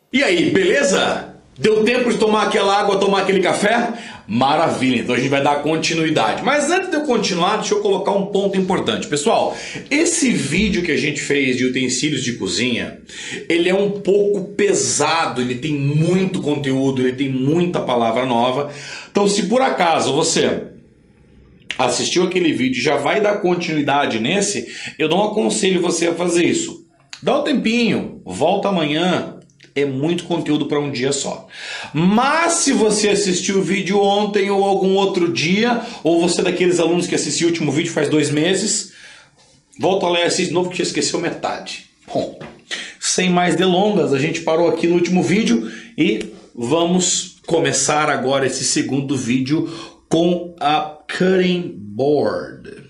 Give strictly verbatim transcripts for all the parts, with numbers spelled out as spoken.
E aí, beleza? Deu tempo de tomar aquela água, tomar aquele café? Maravilha, então a gente vai dar continuidade. Mas antes de eu continuar, deixa eu colocar um ponto importante. Pessoal, esse vídeo que a gente fez de utensílios de cozinha, ele é um pouco pesado, ele tem muito conteúdo, ele tem muita palavra nova. Então, se por acaso você assistiu aquele vídeo e já vai dar continuidade nesse, eu não aconselho você a fazer isso. Dá um tempinho, volta amanhã. É muito conteúdo para um dia só. Mas se você assistiu o vídeo ontem ou algum outro dia, ou você é daqueles alunos que assistiu o último vídeo faz dois meses, volta lá e assiste de novo que já esqueceu metade. Bom, sem mais delongas, a gente parou aqui no último vídeo e vamos começar agora esse segundo vídeo com a cutting board.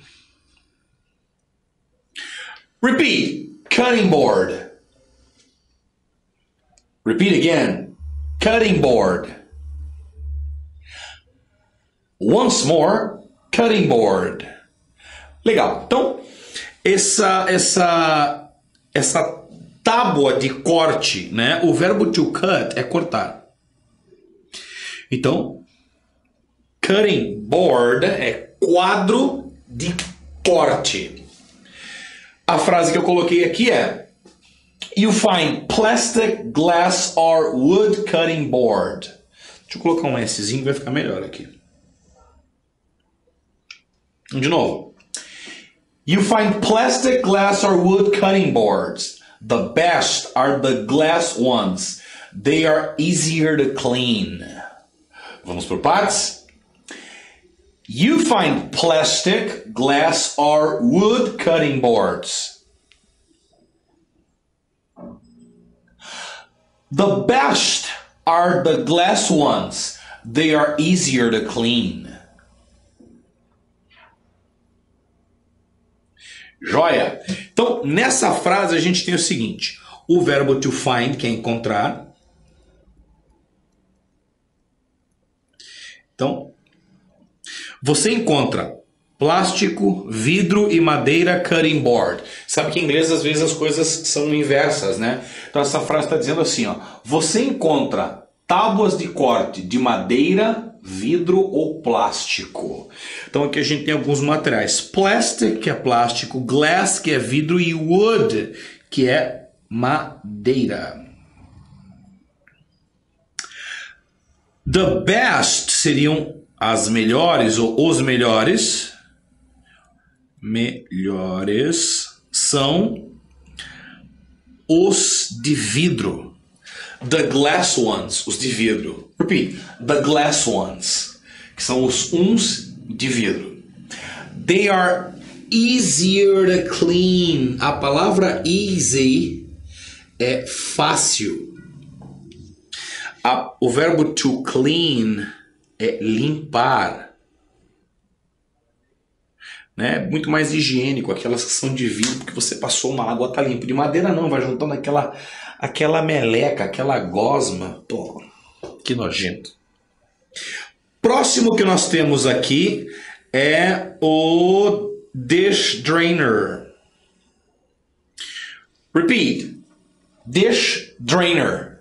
Repeat, cutting board. Repeat again, cutting board. Once more, cutting board. Legal. Então, essa essa essa tábua de corte, né? O verbo to cut é cortar. Então, cutting board é quadro de corte. A frase que eu coloquei aqui é: you find plastic, glass or wood cutting board. Deixa eu colocar um Szinho, vai ficar melhor aqui. De novo. You find plastic, glass or wood cutting boards. The best are the glass ones. They are easier to clean. Vamos por partes. You find plastic, glass or wood cutting boards. The best are the glass ones. They are easier to clean. Joia? Então, nessa frase a gente tem o seguinte: o verbo to find, que é encontrar. Então, você encontra plástico, vidro e madeira cutting board. Sabe que em inglês às vezes as coisas são inversas, né? Então essa frase está dizendo assim, ó: você encontra tábuas de corte de madeira, vidro ou plástico. Então aqui a gente tem alguns materiais: plastic, que é plástico, glass, que é vidro, e wood, que é madeira. The best seriam as melhores ou os melhores. Melhores são os de vidro. The glass ones, os de vidro. Repeat, the glass ones, que são os uns de vidro. They are easier to clean. A palavra easy é fácil. A, o verbo to clean é limpar. Né? Muito mais higiênico, aquelas que são de vidro, porque você passou uma água, tá limpo. De madeira não, vai juntando aquela, aquela meleca, aquela gosma. Pô, que nojento. Próximo que nós temos aqui é o dish drainer. Repeat. Dish drainer.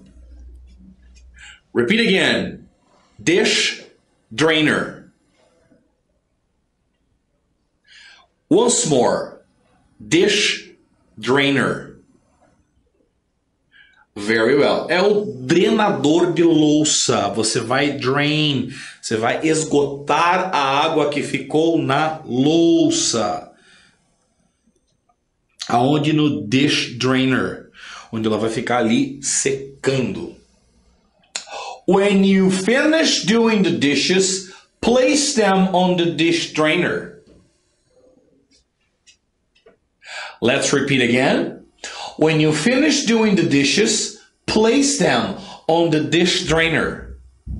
Repeat again. Dish drainer. Once more, dish drainer. Very well. É o drenador de louça. Você vai drain, você vai esgotar a água que ficou na louça. Aonde? No dish drainer, onde ela vai ficar ali secando. When you finish doing the dishes, place them on the dish drainer. Let's repeat again. When you finish doing the dishes, place them on the dish drainer.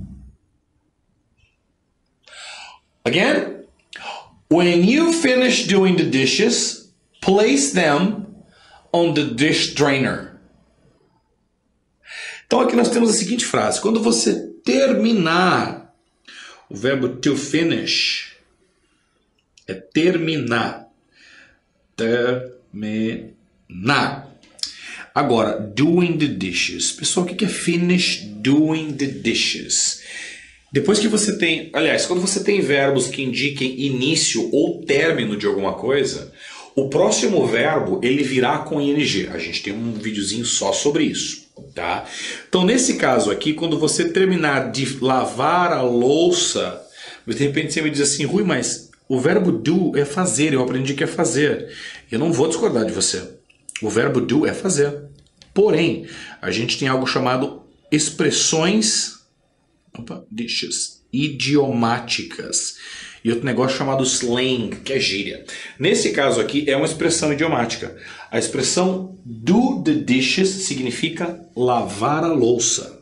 Again. When you finish doing the dishes, place them on the dish drainer. Então aqui nós temos a seguinte frase: quando você terminar, o verbo to finish é terminar. Terminar. Agora, doing the dishes. Pessoal, o que é finish doing the dishes? Depois que você tem... Aliás, quando você tem verbos que indiquem início ou término de alguma coisa, o próximo verbo, ele virá com ing. A gente tem um videozinho só sobre isso, tá? Então, nesse caso aqui, quando você terminar de lavar a louça, de repente você me diz assim, Rui, mas o verbo do é fazer, eu aprendi que é fazer. Eu não vou discordar de você. O verbo do é fazer. Porém, a gente tem algo chamado expressões... Opa, dishes, idiomáticas. E outro negócio chamado slang, que é gíria. Nesse caso aqui é uma expressão idiomática. A expressão do the dishes significa lavar a louça.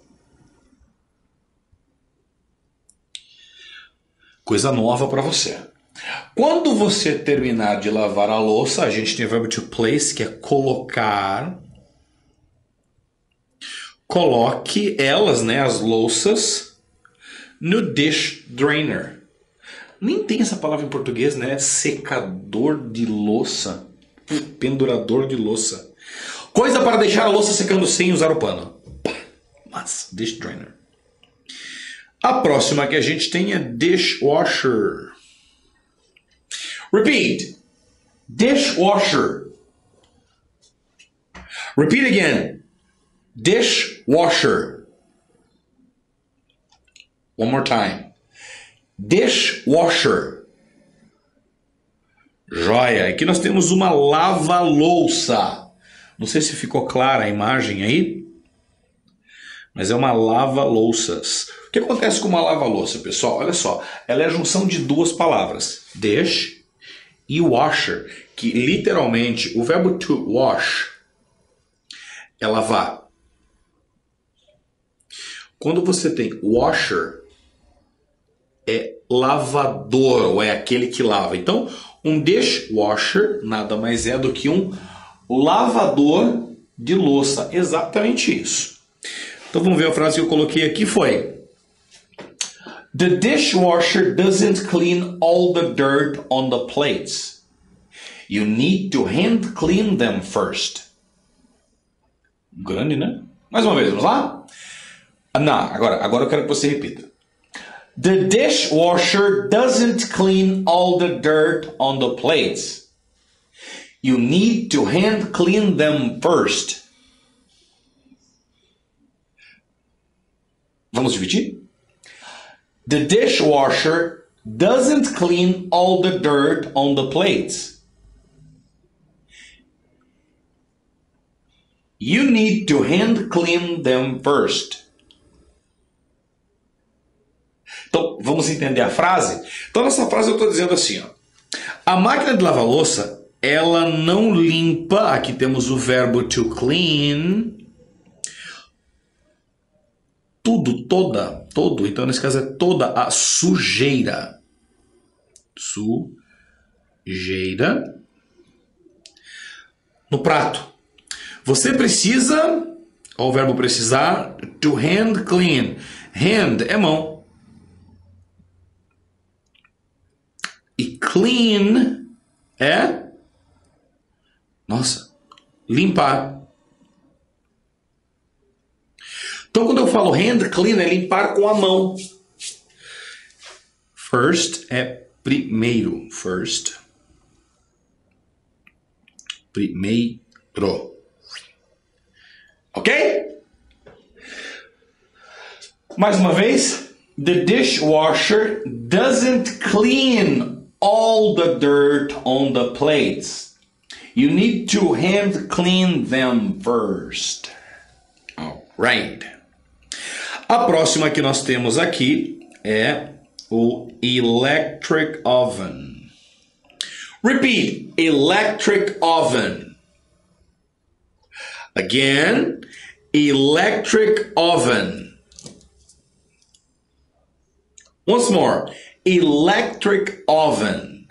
Coisa nova para você. Quando você terminar de lavar a louça, a gente tem o verbo to place, que é colocar. Coloque elas, né, as louças, no dish drainer. Nem tem essa palavra em português, né? Secador de louça. Pendurador de louça. Coisa para deixar a louça secando sem usar o pano. Mas, dish drainer. A próxima que a gente tem é dishwasher. Repeat. Dishwasher. Repeat again. Dishwasher. One more time. Dishwasher. Joia. Aqui nós temos uma lava-louça. Não sei se ficou clara a imagem aí, mas é uma lava-louças. O que acontece com uma lava-louça, pessoal? Olha só. Ela é a junção de duas palavras. Dish e washer. Que literalmente, o verbo to wash é lavar. Quando você tem washer, é lavador, ou é aquele que lava. Então, um dishwasher nada mais é do que um lavador de louça. Exatamente isso. Então, vamos ver a frase que eu coloquei aqui, foi: The dishwasher doesn't clean all the dirt on the plates. You need to hand clean them first. Grande, né? Mais uma vez, vamos lá? Não, agora, agora eu quero que você repita. The dishwasher doesn't clean all the dirt on the plates. You need to hand clean them first. Vamos dividir? The dishwasher doesn't clean all the dirt on the plates. You need to hand clean them first. Então, vamos entender a frase? Então, nessa frase eu estou dizendo assim, ó. A máquina de lavar louça, ela não limpa, aqui temos o verbo to clean, tudo, toda, todo, então nesse caso é toda a sujeira. Sujeira no prato. Você precisa, ó, o verbo precisar, to hand clean. Hand é mão. E clean é, nossa, limpar. Então, quando eu falo hand clean, é limpar com a mão. First é primeiro. First. Primeiro. Ok? Mais uma vez. The dishwasher doesn't clean all the dirt on the plates. You need to hand clean them first. All right. A próxima que nós temos aqui é o electric oven. Repeat. Electric oven. Again. Electric oven. Once more. Electric oven.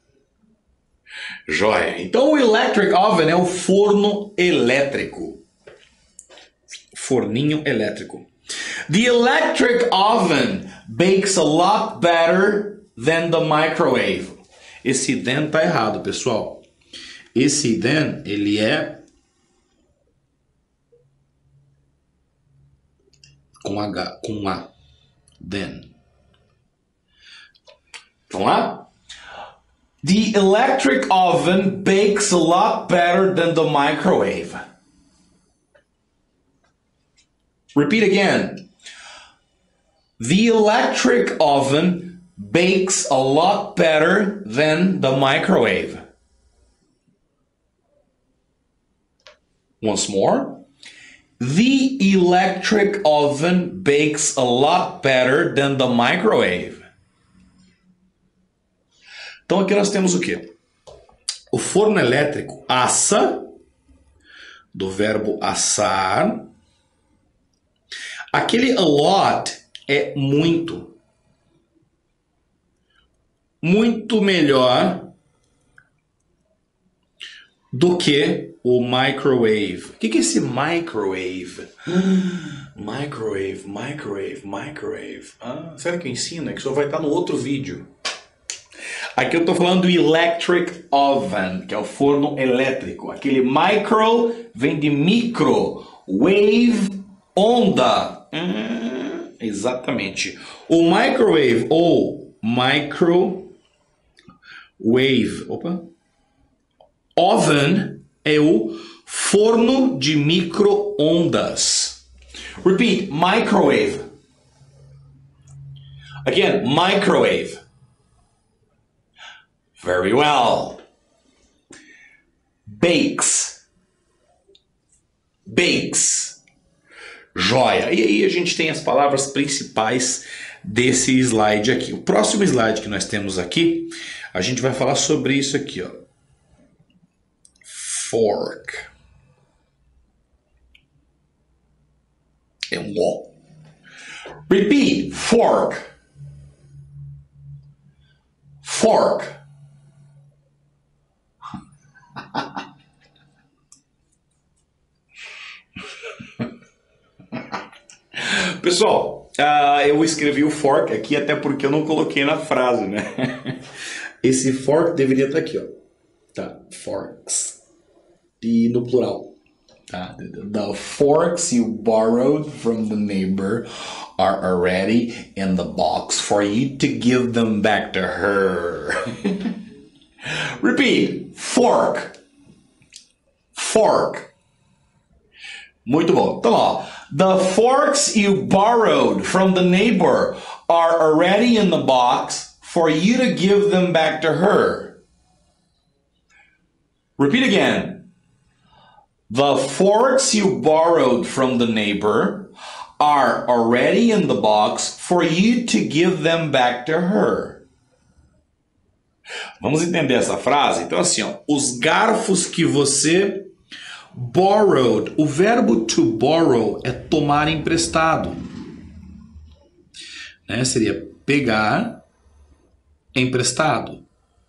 Joia. Então, o electric oven é o forno elétrico. Forninho elétrico. The electric oven bakes a lot better than the microwave. Esse then tá errado, pessoal. Esse then, ele é Com H, com A. Then. Vamos lá? The electric oven bakes a lot better than the microwave. Repeat again. The electric oven bakes a lot better than the microwave. Once more. The electric oven bakes a lot better than the microwave. Então aqui nós temos o quê? O forno elétrico assa, do verbo assar. Aquele a lot é muito. Muito melhor do que o microwave. O que é esse microwave? Microwave, microwave, microwave. Ah, será que eu ensino? É que só vai estar no outro vídeo. Aqui eu estou falando do electric oven, que é o forno elétrico. Aquele micro vem de micro, wave, onda. Hum, exatamente. O microwave ou microwave, opa, oven é o forno de micro-ondas. Repeat, microwave. Again, microwave. Very well. Bakes. Bakes. Joia. E aí a gente tem as palavras principais desse slide aqui. O próximo slide que nós temos aqui, a gente vai falar sobre isso aqui, ó. Fork. É um O. Repeat. Fork. Fork. Pessoal, uh, eu escrevi o fork aqui até porque eu não coloquei na frase, né? Esse fork deveria estar aqui, ó. Tá, forks. E no plural. Tá? The forks you borrowed from the neighbor are already in the box for you to give them back to her. Repeat. Fork. Fork. Muito bom. Então, ó. The forks you borrowed from the neighbor are already in the box for you to give them back to her. Repeat again. The forks you borrowed from the neighbor are already in the box for you to give them back to her. Vamos entender essa frase? Então, assim, ó, os garfos que você borrowed, o verbo to borrow é tomar emprestado, né? Seria pegar emprestado.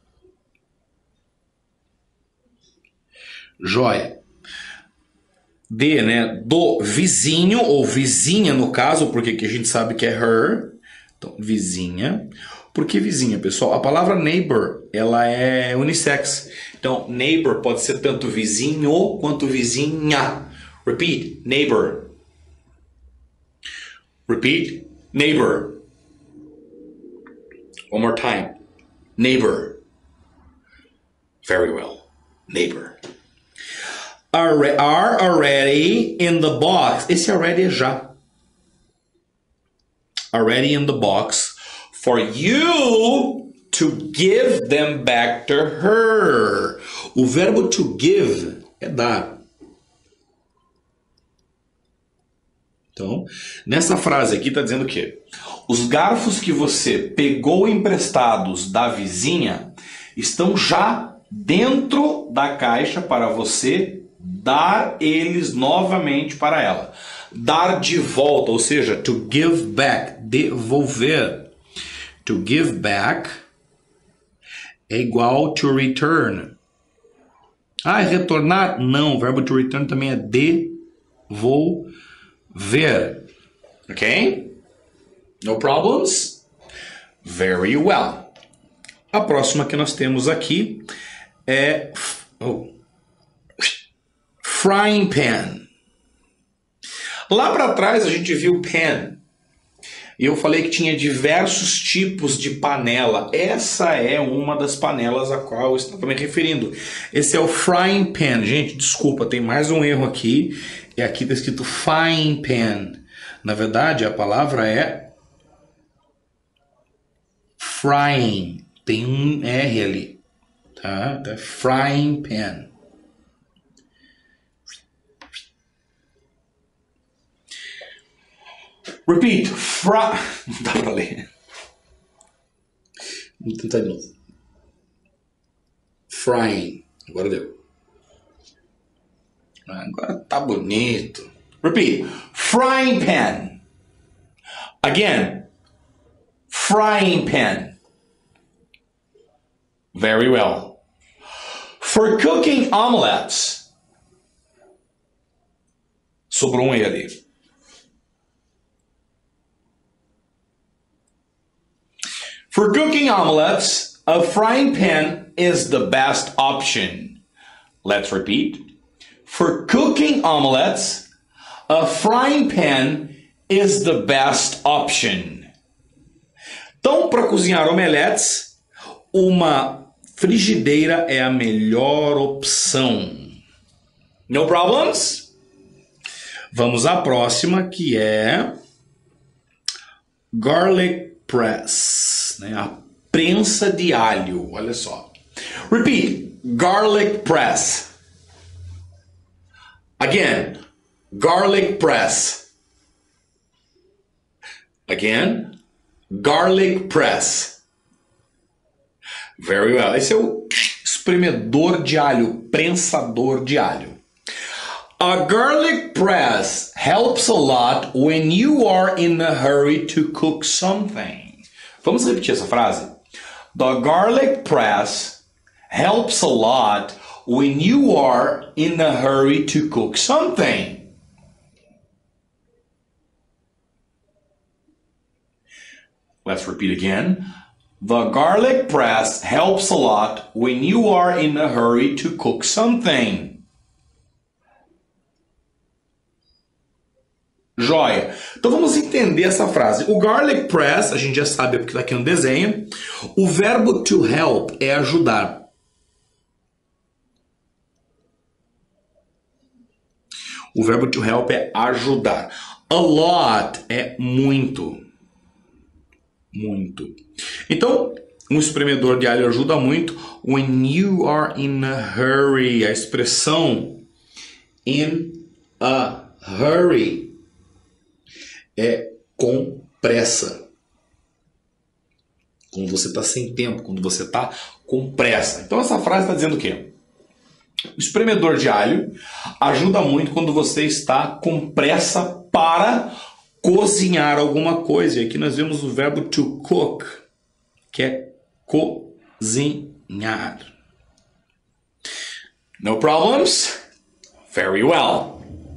Joia. De, né? Do vizinho ou vizinha no caso, porque aqui a gente sabe que é her. Então, vizinha. Por que vizinha, pessoal? A palavra neighbor, ela é unissex. Então, neighbor pode ser tanto vizinho quanto vizinha. Repeat, neighbor. Repeat, neighbor. One more time. Neighbor. Very well. Neighbor. Are, are already in the box. Esse already é já. Already in the box. For you to give them back to her. O verbo to give é dar. Então, nessa frase aqui está dizendo o quê? Os garfos que você pegou emprestados da vizinha estão já dentro da caixa para você dar eles novamente para ela. Dar de volta, ou seja, to give back, devolver. To give back é igual to return. Ah, é retornar? Não, o verbo to return também é devolver. Ok? No problems? Very well. A próxima que nós temos aqui é oh, frying pan. Lá para trás a gente viu pan. E eu falei que tinha diversos tipos de panela. Essa é uma das panelas a qual eu estava me referindo. Esse é o frying pan. Gente, desculpa, tem mais um erro aqui. E aqui está escrito frying pan. Na verdade, a palavra é frying. Tem um R ali. Tá? Então é frying pan. Repeat. Fry... Não dá pra ler. Vamos tentar de novo. Frying. Agora deu. Agora tá bonito. Repeat. Frying pan. Again. Frying pan. Very well. For cooking omelets. Sobrou um E ali. For cooking omelets, a frying pan is the best option. Let's repeat. For cooking omelets, a frying pan is the best option. Então, para cozinhar omeletes, uma frigideira é a melhor opção. No problems? Vamos à próxima, que é garlic press, né? A prensa de alho. Olha só. Repeat. Garlic press. Again. Garlic press. Again. Garlic press. Very well. Esse é o espremedor de alho, prensador de alho. A garlic press helps a lot when you are in a hurry to cook something. Vamos repetir essa frase? The garlic press helps a lot when you are in a hurry to cook something. Let's repeat again. The garlic press helps a lot when you are in a hurry to cook something. Joia. Então vamos entender essa frase. O garlic press, a gente já sabe porque está aqui no desenho. O verbo to help é ajudar. O verbo to help é ajudar. A lot é muito. Muito. Então, um espremedor de alho ajuda muito. When you are in a hurry. A expressão in a hurry é com pressa. Quando você está sem tempo, quando você está com pressa. Então essa frase está dizendo o quê? O espremedor de alho ajuda muito quando você está com pressa para cozinhar alguma coisa. E aqui nós vemos o verbo to cook, que é cozinhar. No problems? Very well.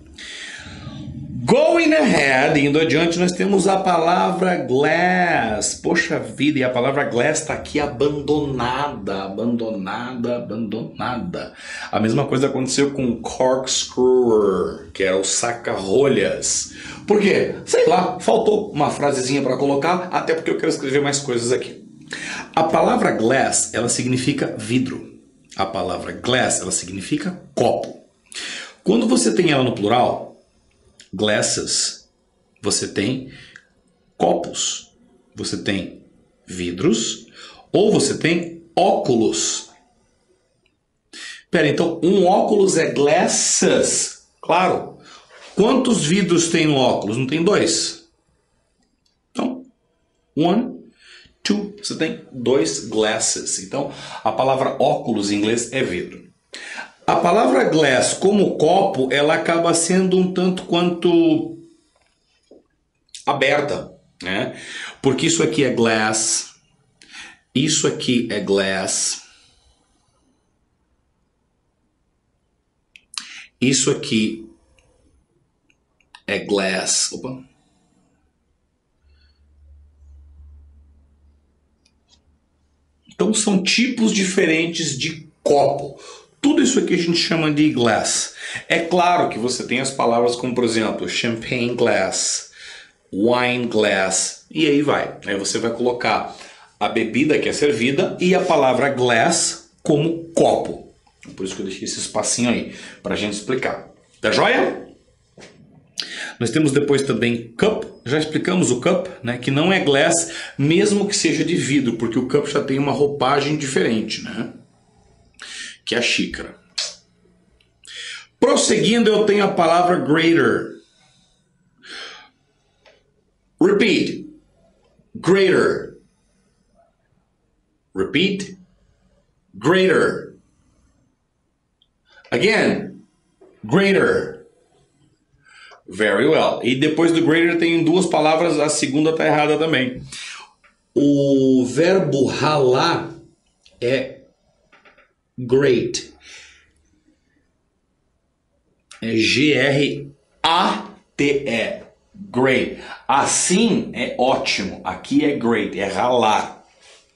Going ahead, indo adiante, nós temos a palavra glass. Poxa vida, e a palavra glass está aqui abandonada, abandonada, abandonada. A mesma coisa aconteceu com corkscrewer, que era o saca-rolhas. Por quê? Sei lá, faltou uma frasezinha para colocar, até porque eu quero escrever mais coisas aqui. A palavra glass, ela significa vidro. A palavra glass, ela significa copo. Quando você tem ela no plural, glasses, você tem copos, você tem vidros, ou você tem óculos. Pera, então um óculos é glasses, claro. Quantos vidros tem no óculos? Não tem dois. Então, one, two, você tem dois glasses. Então, a palavra óculos em inglês é vidro. A palavra glass, como copo, ela acaba sendo um tanto quanto aberta, né? Porque isso aqui é glass, isso aqui é glass, isso aqui é glass. Opa. Então são tipos diferentes de copo. Tudo isso aqui a gente chama de glass. É claro que você tem as palavras como, por exemplo, champagne glass, wine glass, e aí vai. Aí você vai colocar a bebida que é servida e a palavra glass como copo. Por isso que eu deixei esse espacinho aí, para a gente explicar. Tá joia? Nós temos depois também cup, já explicamos o cup, né, que não é glass, mesmo que seja de vidro, porque o cup já tem uma roupagem diferente, né, que é a xícara. Prosseguindo, eu tenho a palavra greater. Repeat. Greater. Repeat. Greater. Again. Greater. Very well. E depois do greater tem duas palavras, a segunda está errada também. O verbo ralar é great. É G R A T E. Great. Assim é ótimo. Aqui é great. É ralar.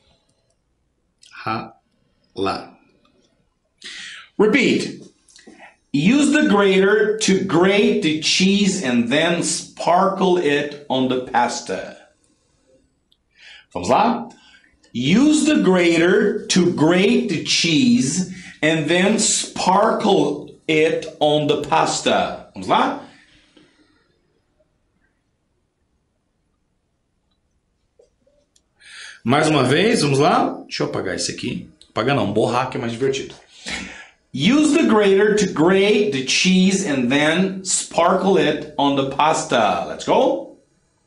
Ralar. Repeat. Use the grater to grate the cheese and then sparkle it on the pasta. Vamos lá? Use the grater to grate the cheese and then sparkle it on the pasta. Vamos lá? Mais uma vez, vamos lá? Deixa eu apagar isso aqui. Apagar não, borrar que é mais divertido. Use the grater to grate the cheese and then sparkle it on the pasta. Let's go.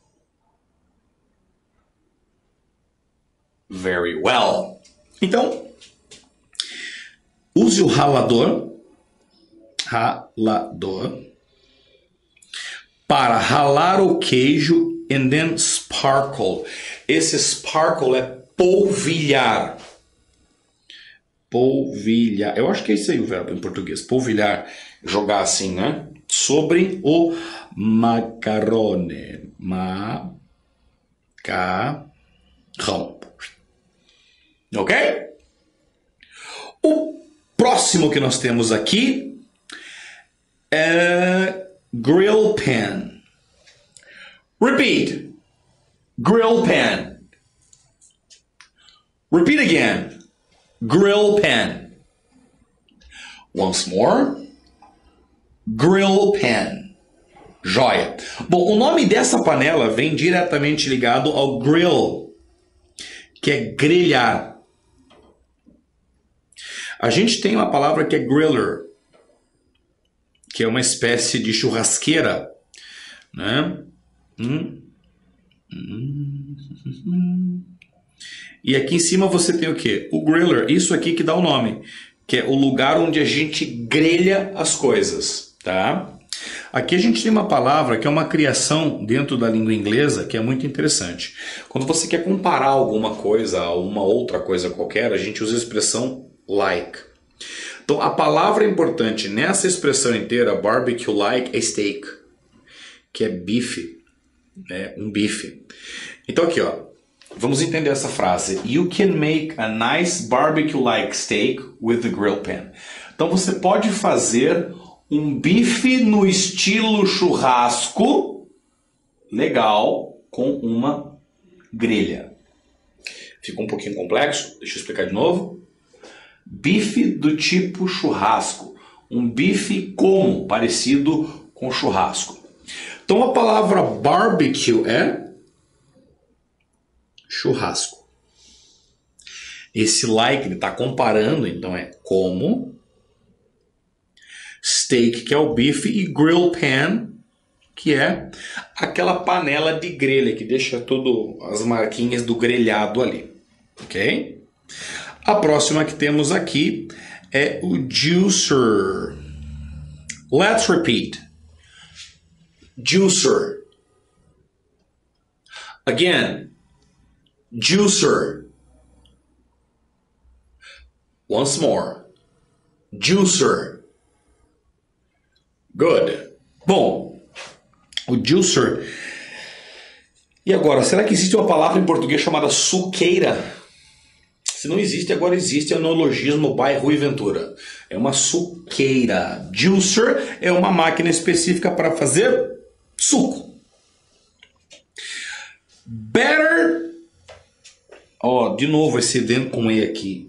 Very well. Então, use o ralador, ralador, para ralar o queijo and then sparkle. Esse sparkle é polvilhar. Polvilhar. Eu acho que é isso aí o verbo em português. Polvilhar. Jogar assim, né? Sobre o macarrone. Macarrão. Ok? O próximo que nós temos aqui é grill pan. Repeat. Grill pan. Repeat again. Grill pan. Once more. Grill pan. Joia. Bom, o nome dessa panela vem diretamente ligado ao grill, que é grelhar. A gente tem uma palavra que é griller, que é uma espécie de churrasqueira, né? Hum. Hum. Hum. E aqui em cima você tem o quê? O griller, isso aqui que dá o nome, que é o lugar onde a gente grelha as coisas, tá? Aqui a gente tem uma palavra que é uma criação dentro da língua inglesa que é muito interessante. Quando você quer comparar alguma coisa a uma outra coisa qualquer, a gente usa a expressão like. Então a palavra importante nessa expressão inteira, barbecue like, é steak, que é bife, né? Um bife. Então aqui, ó. Vamos entender essa frase. You can make a nice barbecue-like steak with the grill pan. Então você pode fazer um bife no estilo churrasco legal com uma grelha. Ficou um pouquinho complexo? Deixa eu explicar de novo. Bife do tipo churrasco. Um bife como? Parecido com churrasco. Então a palavra barbecue é churrasco. Esse like ele está comparando, então é como, steak, que é o bife, e grill pan, que é aquela panela de grelha que deixa tudo as marquinhas do grelhado ali, ok? A próxima que temos aqui é o juicer. Let's repeat. Juicer. Again. Juicer. Once more. Juicer. Good. Bom, o juicer. E agora, será que existe uma palavra em português chamada suqueira? Se não existe, agora existe, é o neologismo by Rui Ventura. É uma suqueira. Juicer é uma máquina específica para fazer suco. Better... Ó, oh, de novo esse dentro com E aqui.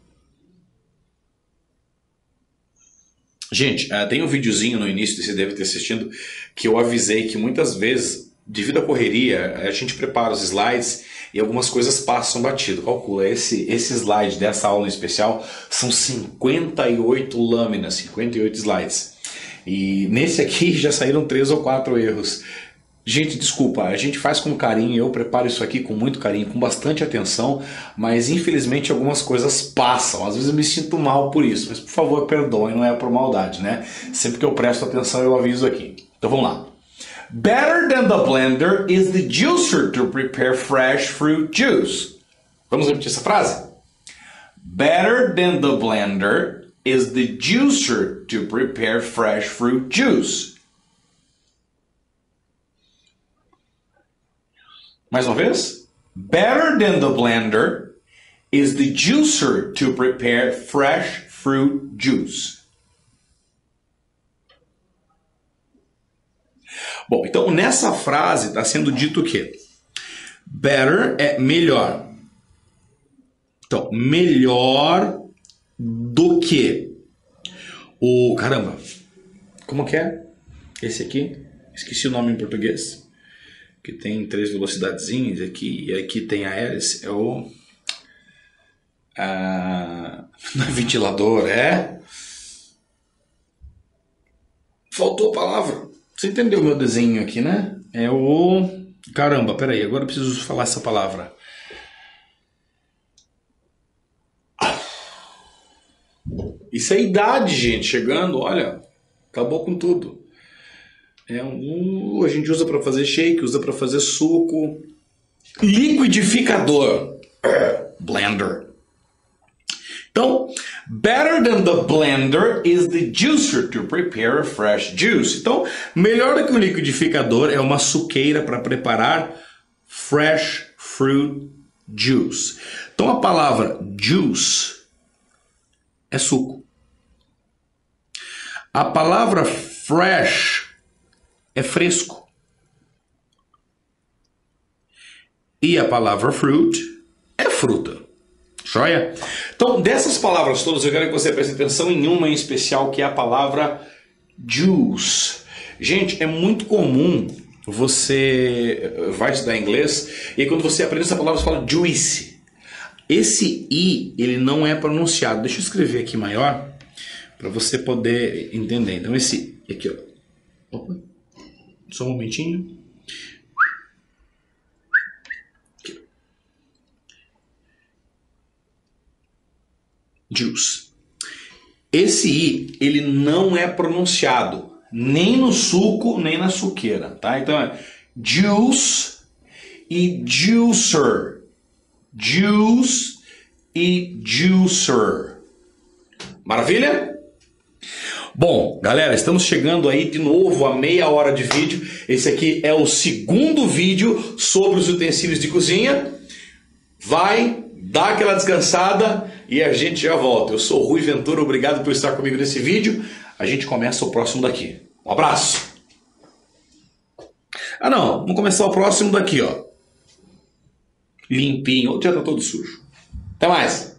Gente, uh, tem um videozinho no início, você deve ter assistido, que eu avisei que muitas vezes, devido à correria, a gente prepara os slides e algumas coisas passam batido. Calcula, esse, esse slide dessa aula em especial são cinquenta e oito lâminas, cinquenta e oito slides. E nesse aqui já saíram três ou quatro erros. Gente, desculpa, a gente faz com carinho, eu preparo isso aqui com muito carinho, com bastante atenção, mas infelizmente algumas coisas passam, às vezes eu me sinto mal por isso, mas por favor perdoem, não é por maldade, né? Sempre que eu presto atenção eu aviso aqui. Então vamos lá. Better than the blender is the juicer to prepare fresh fruit juice. Vamos repetir essa frase? Better than the blender is the juicer to prepare fresh fruit juice. Mais uma vez. Better than the blender is the juicer to prepare fresh fruit juice. Bom, então nessa frase está sendo dito o quê? Better é melhor. Então, melhor do que o... Caramba, como que é? Esse aqui? Esqueci o nome em português. Que tem três velocidadezinhas aqui, e aqui tem a hélice, é o... A, não é ventilador, é... Faltou a palavra. Você entendeu o meu desenho aqui, né? É o... Caramba, peraí, agora eu preciso falar essa palavra. Isso é idade, gente, chegando, olha, acabou com tudo. É um, a gente usa para fazer shake, usa para fazer suco. Liquidificador. Blender. Então, better than the blender is the juicer to prepare a fresh juice. Então, melhor do que o liquidificador é uma suqueira para preparar fresh fruit juice. Então, a palavra juice é suco. A palavra fresh é fresco. E a palavra fruit é fruta. Joia? Então, dessas palavras todas, eu quero que você preste atenção em uma em especial, que é a palavra juice. Gente, é muito comum você vai estudar inglês e aí quando você aprende essa palavra, você fala juice. Esse I, ele não é pronunciado. Deixa eu escrever aqui maior, para você poder entender. Então, esse aqui, ó. Opa. Só um momentinho. Aqui. Juice. Esse I, ele não é pronunciado nem no suco, nem na suqueira, tá? Então é juice e juicer. Juice e juicer. Maravilha? Bom, galera, estamos chegando aí de novo a meia hora de vídeo. Esse aqui é o segundo vídeo sobre os utensílios de cozinha. Vai, dá aquela descansada e a gente já volta. Eu sou o Rui Ventura, obrigado por estar comigo nesse vídeo. A gente começa o próximo daqui. Um abraço! Ah não, vamos começar o próximo daqui, ó. Limpinho, já tá todo sujo. Até mais!